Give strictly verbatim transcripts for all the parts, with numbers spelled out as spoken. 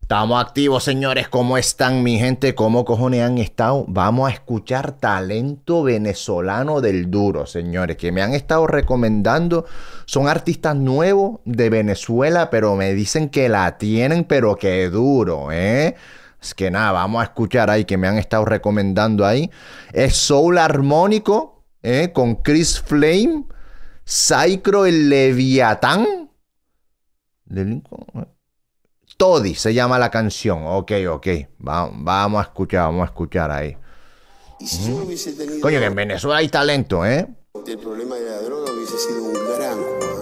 Estamos activos, señores. ¿Cómo están, mi gente? ¿Cómo cojones han estado? Vamos a escuchar talento venezolano del duro, señores, que me han estado recomendando. Son artistas nuevos de Venezuela, pero me dicen que la tienen, pero que duro, ¿eh? Es que nada, vamos a escuchar ahí que me han estado recomendando ahí. Es Soul Armónico, ¿eh? Con Chris Flame, Psycho el Leviatán. Delinco... Toddy se llama la canción. Ok, ok. Va, vamos a escuchar, vamos a escuchar ahí. Y si yo hubiese tenido... Coño, que en Venezuela hay talento, ¿eh? El problema de la droga hubiese sido un gran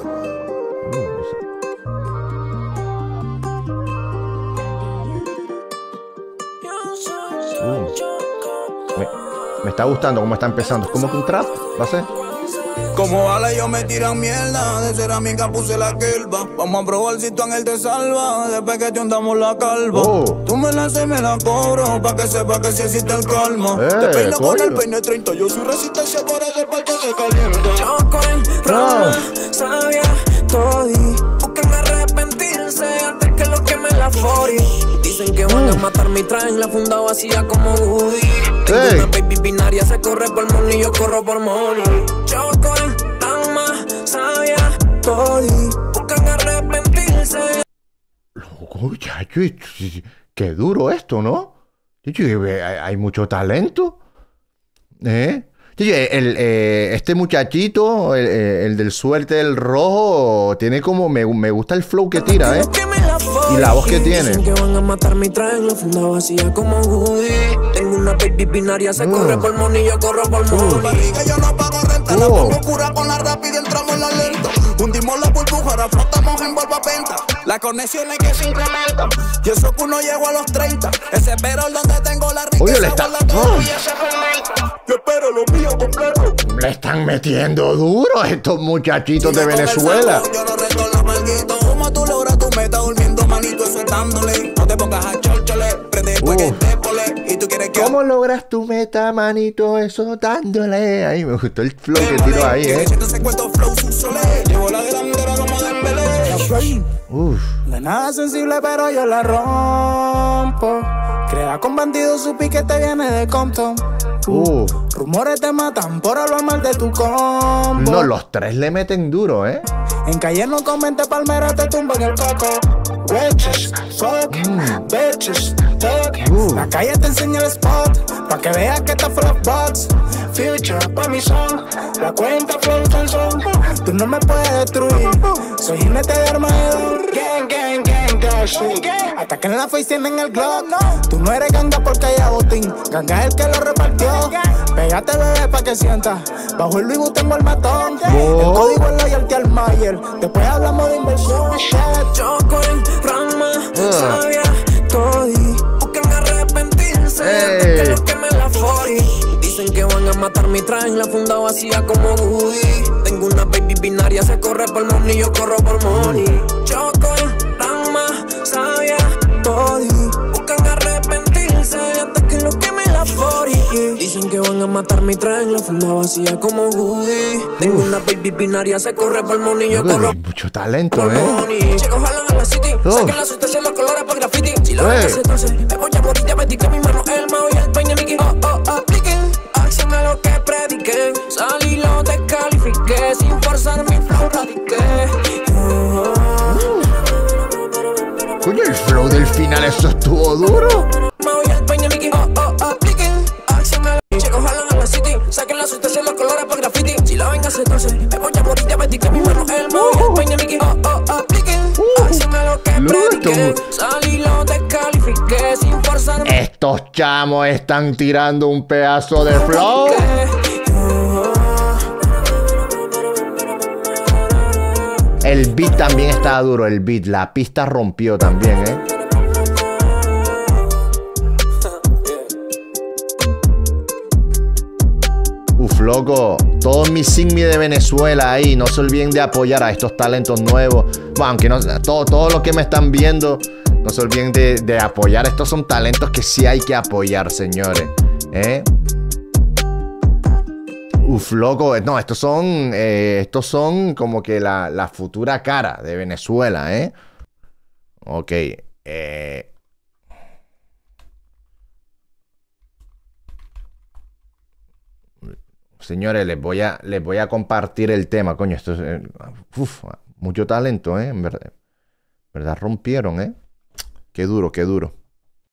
uh, me, me está gustando cómo está empezando. Es como que un trap, ¿va a ser? Como ala yo me tiran mierda, de ser amiga puse la kelva. Vamos a probar si tu ángel te salva, después que te andamos la calva. Oh. Tú me la haces y me la cobro, pa' que sepa que si existe el calma. Eh, te peino coño. con el peine treinta, yo soy resistencia por hacer parte se calienta. Choco en Roma, Ah. sabia, toddy. Buscan arrepentirse antes que lo queme la forty. Dicen que van a matarme y traen la funda vacía como Woody. Tengo Hey. una baby binaria, se corre por money, yo corro por money. Choco en Roma, sabia, toddy. Buscan arrepentirse. Loco, chacho, qué duro esto, ¿no? Chacho, hay, hay mucho talento. ¿Eh? Chacho, el, eh, este muchachito, el, el del suerte del rojo, tiene como... Me, me gusta el flow que tira, ¿eh? Y la voz que tiene. Dicen que van a matarme y traen la funda vacía como Woody. Tengo una baby binaria, se Uh. corre por money, yo corro por money. Barriga yo no pago renta, la Oh. pongo cura con la rápida, entramos en la lenta. Hundimos la burbuja, ahora flotamos en vuelva venta. La conexión es que se incrementa. Y eso que uno llegó a los treinta. Ese perol donde tengo la riqueza. Oye, le está- guarda todavía se fermenta. Yo espero lo mío completo. Le están metiendo duro a estos muchachitos de Sigue con el Venezuela. sabor, yo no reto la malguito. ¿Cómo tú logras tu meta durmiendo, manito, eso dándole? No te pongas a chorchole, prende después que Uf. te pole. Y tú quieres que ¿Cómo logras tu meta, manito? Eso dándole. Ahí me gustó el flow que tiró ahí, ¿eh? ese cuento flow su sole. Llevo la delantera como Dembélé. Uf. No es nada sensible, pero yo la rompo. Crea con bandidos, su piquete viene de Compton. Uf. Rumores te matan por hablar mal de tu combo. No, los tres le meten duro, ¿eh? En calle no comente palmera, te tumban el coco. Witches, fuck, bitches, talk. Uh. La calle te enseña el spot, pa' que veas que está full of bugs. Future, pa' mi son, la cuenta flow tan son. Tú no me puedes destruir, soy jinete de Armagedón. Gang, gang, gang, gang, shit. Hasta que en la face tienen el Glock. Tú no eres ganga porque hay botín, ganga es el que lo repartió. Pégate, bebé, pa' que sientas. Bajo el Louis Vuitton el matón. El código es loyalty al Mayer. Después hablamos de inversión. Shit. Choco en Rama, sabia, toddy. Buscan arrepentirse antes Ey. que lo queme la forty. Dicen que van a matarme y traen la funda vacía como Woody. Tengo una baby binaria, se corre por money, yo corro por money. Choco en Rama, sabia, toddy. Buscan arrepentirse antes que lo queme la forty. Dicen que van a matarme y traen la funda vacía como Woody. Tengo una baby binaria, se corre por money, yo corro Hay mucho talento, por ¿eh? money. Chicos jalan a la city, Oh. saquen la sustancia, los colores por graffiti. Si la Hey. ven hace entonces, me voy a morir diabética, mi mano el mao y el peine Mickey. Oh, oh, apliquen, acción a lo que prediquen. Salí, lo descalifiqué, sin forzar mi flow radiqué. Oh, Coño, el flow del final, eso estuvo duro. mao y el peine Mickey. Oh, oh, apliquen, acción a lo chicos jalan a la city, saquen la sustancia, los colores por graffiti. Si la ven hace entonces, me voy a morir diabética, mi mano el mao y el peine Mickey. Oh, oh, apliquen, acción a lo que prediqué. Salí, lo descalifiqué, sin forzar mi Estos chamos están tirando un pedazo de flow. El beat también estaba duro, el beat. La pista rompió también, ¿eh? Uf, loco. Todos mis sigmi de Venezuela ahí. No se olviden de apoyar a estos talentos nuevos. Bueno, aunque no... Todo, todo lo que me están viendo, no se olviden de, de apoyar. Estos son talentos que sí hay que apoyar, señores. ¿Eh? Uf, loco. No, estos son... Eh, estos son como que la, la futura cara de Venezuela, ¿eh? Ok. Eh, señores, les voy a, les voy a compartir el tema, coño. Esto es, eh, uf, mucho talento, ¿eh? En verdad, en verdad rompieron, ¿eh? Qué duro, qué duro.